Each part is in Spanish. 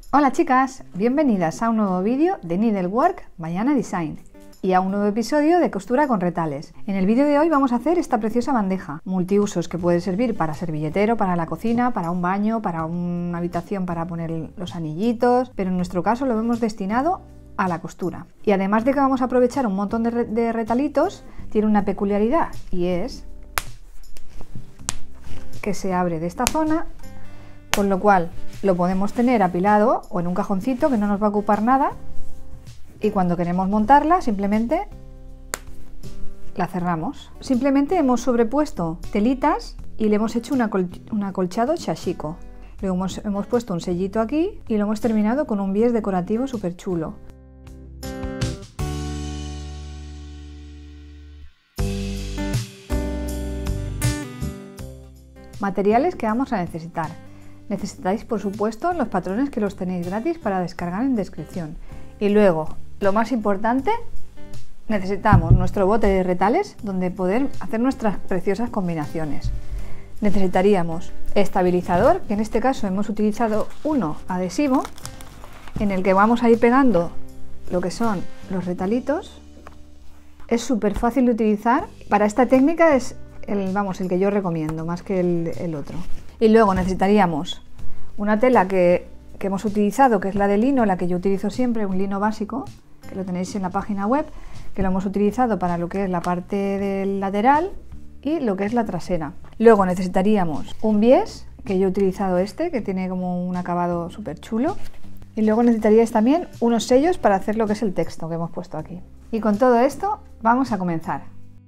Hola chicas, bienvenidas a un nuevo vídeo de Needlework by Anna Design y a un nuevo episodio de costura con retales. En el vídeo de hoy vamos a hacer esta preciosa bandeja multiusos que puede servir para servilletero, para la cocina, para un baño, para una habitación para poner los anillitos, pero en nuestro caso lo hemos destinado a la costura. Y además de que vamos a aprovechar un montón de retalitos, tiene una peculiaridad y es que se abre de esta zona, con lo cual lo podemos tener apilado o en un cajoncito que no nos va a ocupar nada, y cuando queremos montarla simplemente la cerramos. Simplemente hemos sobrepuesto telitas y le hemos hecho un acolchado shashiko. Luego hemos puesto un sellito aquí y lo hemos terminado con un bies decorativo súper chulo. Materiales que vamos a necesitar. Necesitáis, por supuesto, los patrones que los tenéis gratis para descargar en descripción. Y luego, lo más importante, necesitamos nuestro bote de retales donde poder hacer nuestras preciosas combinaciones. Necesitaríamos estabilizador, que en este caso hemos utilizado uno adhesivo, en el que vamos a ir pegando lo que son los retalitos. Es súper fácil de utilizar. Para esta técnica es el que yo recomiendo, más que el otro. Y luego necesitaríamos una tela que hemos utilizado, que es la de lino, la que yo utilizo siempre, un lino básico, que lo tenéis en la página web, que lo hemos utilizado para lo que es la parte del lateral y lo que es la trasera. Luego necesitaríamos un bies, que yo he utilizado que tiene como un acabado súper chulo. Y luego necesitaríais también unos sellos para hacer lo que es el texto que hemos puesto aquí. Y con todo esto vamos a comenzar.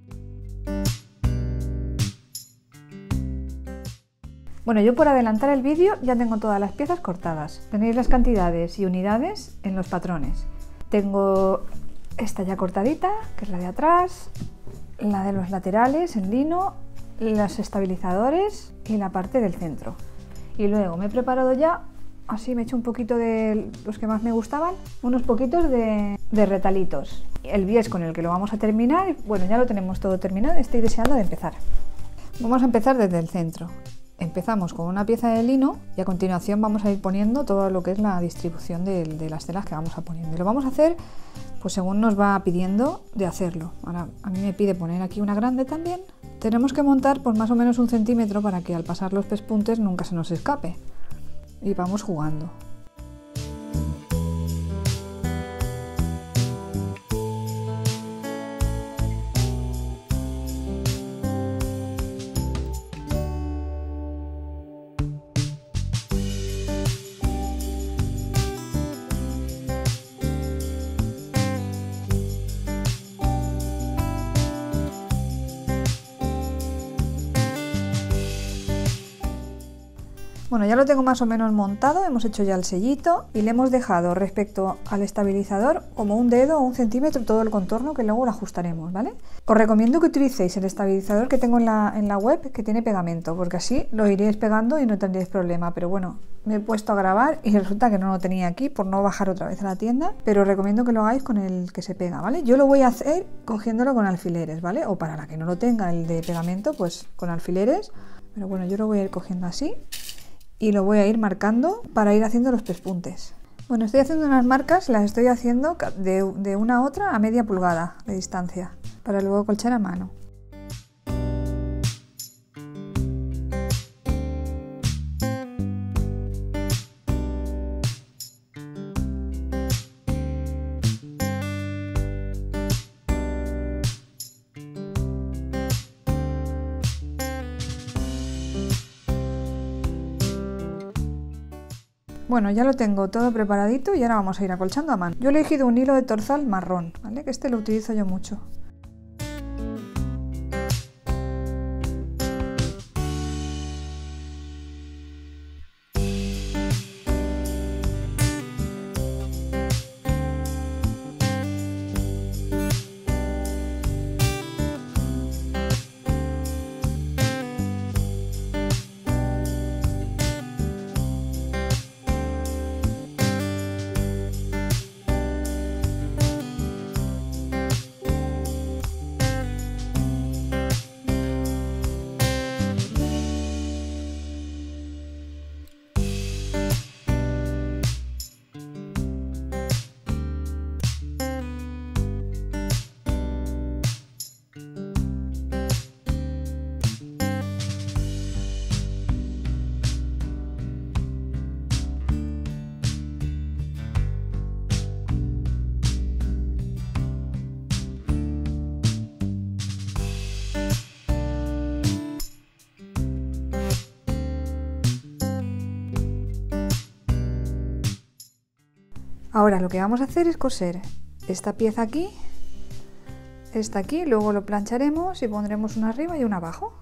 Bueno, yo por adelantar el vídeo ya tengo todas las piezas cortadas. Tenéis las cantidades y unidades en los patrones. Tengo esta ya cortadita, que es la de atrás, la de los laterales en lino, los estabilizadores y la parte del centro. Y luego me he preparado ya, así me he hecho un poquito de los que más me gustaban, unos poquitos de retalitos. El bies con el que lo vamos a terminar, bueno, ya lo tenemos todo terminado, estoy deseando de empezar. Vamos a empezar desde el centro. Empezamos con una pieza de lino y a continuación vamos a ir poniendo todo lo que es la distribución de las telas que vamos a poniendo. Y lo vamos a hacer pues según nos va pidiendo de hacerlo. Ahora a mí me pide poner aquí una grande también. Tenemos que montar por más o menos 1 centímetro para que al pasar los pespuntes nunca se nos escape. Y vamos jugando. Bueno, ya lo tengo más o menos montado, hemos hecho ya el sellito y le hemos dejado respecto al estabilizador como 1 dedo o 1 centímetro todo el contorno, que luego lo ajustaremos, ¿vale? Os recomiendo que utilicéis el estabilizador que tengo en la web, que tiene pegamento, porque así lo iréis pegando y no tendréis problema. Pero bueno, me he puesto a grabar y resulta que no lo tenía aquí por no bajar otra vez a la tienda, pero os recomiendo que lo hagáis con el que se pega, ¿vale? Yo lo voy a hacer cogiéndolo con alfileres, ¿vale? O para la que no lo tenga, el de pegamento, pues con alfileres, pero bueno, yo lo voy a ir cogiendo así. Y lo voy a ir marcando para ir haciendo los pespuntes. Bueno, estoy haciendo unas marcas, las estoy haciendo de una a otra a media pulgada de distancia, para luego colchar a mano. Bueno, ya lo tengo todo preparadito y ahora vamos a ir acolchando a mano. Yo he elegido un hilo de torzal marrón, ¿vale? Que lo utilizo yo mucho. Ahora lo que vamos a hacer es coser esta pieza aquí, esta aquí, luego lo plancharemos y pondremos una arriba y una abajo.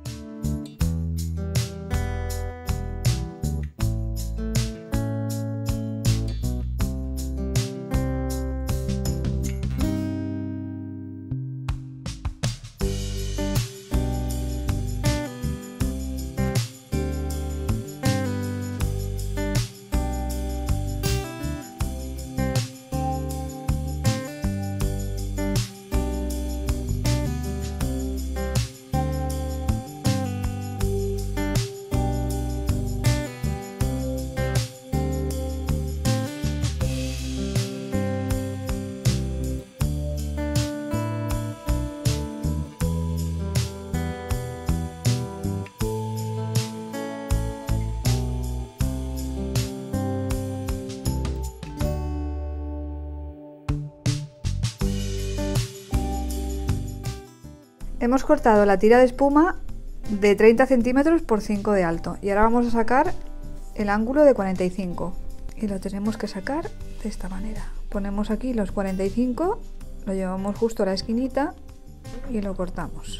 Hemos cortado la tira de espuma de 30 centímetros por 5 de alto y ahora vamos a sacar el ángulo de 45 y lo tenemos que sacar de esta manera. Ponemos aquí los 45, lo llevamos justo a la esquinita y lo cortamos.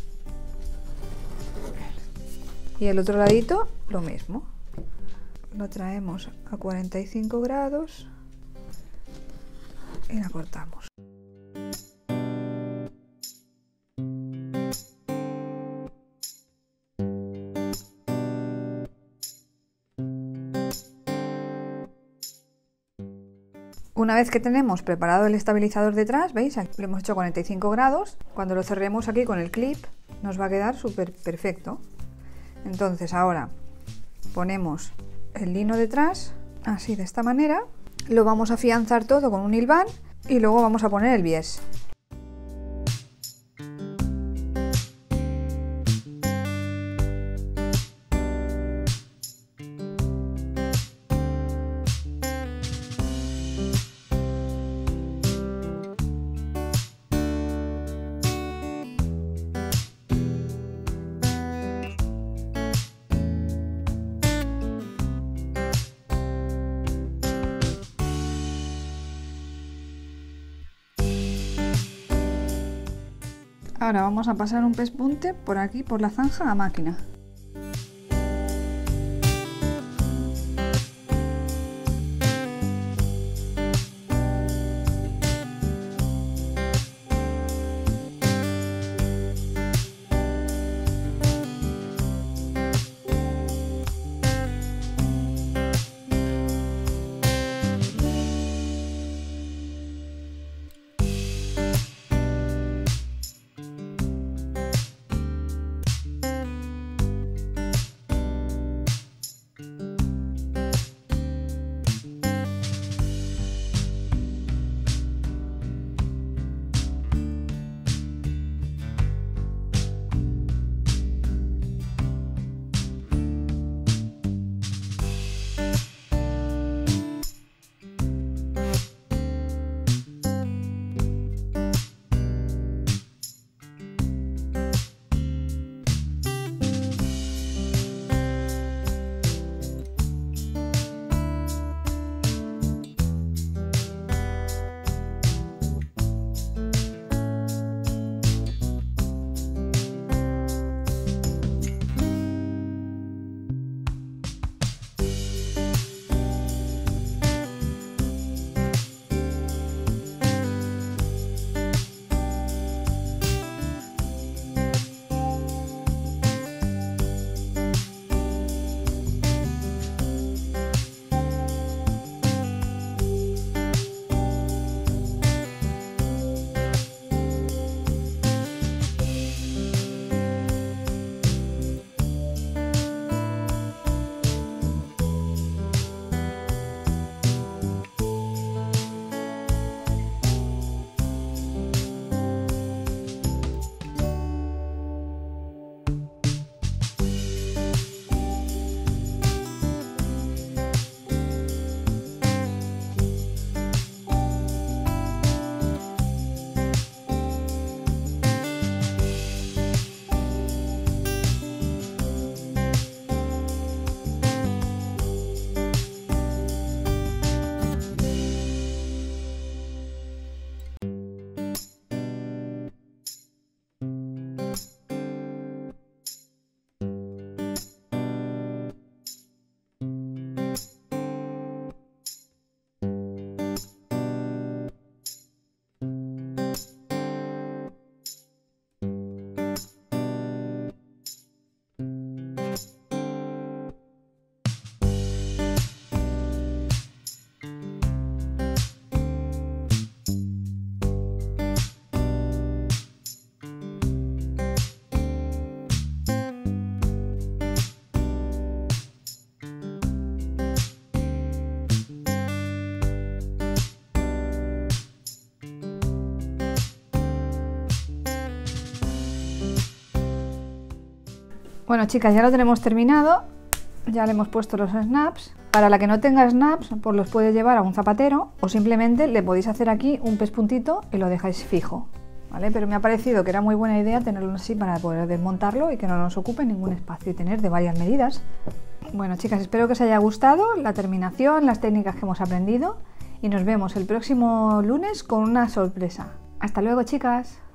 Y el otro ladito lo mismo. Lo traemos a 45 grados y la cortamos. Una vez que tenemos preparado el estabilizador detrás, ¿veis? Aquí lo hemos hecho 45 grados. Cuando lo cerremos aquí con el clip nos va a quedar súper perfecto. Entonces ahora ponemos el lino detrás, así de esta manera. Lo vamos a afianzar todo con un hilván y luego vamos a poner el bies. Ahora vamos a pasar un pespunte por aquí, por la zanja a máquina. Bueno, chicas, ya lo tenemos terminado. Ya le hemos puesto los snaps. Para la que no tenga snaps, pues los puede llevar a un zapatero o simplemente le podéis hacer aquí un pespuntito y lo dejáis fijo, ¿vale? Pero me ha parecido que era muy buena idea tenerlo así para poder desmontarlo y que no nos ocupe ningún espacio y tener de varias medidas. Bueno, chicas, espero que os haya gustado la terminación, las técnicas que hemos aprendido y nos vemos el próximo lunes con una sorpresa. Hasta luego, chicas.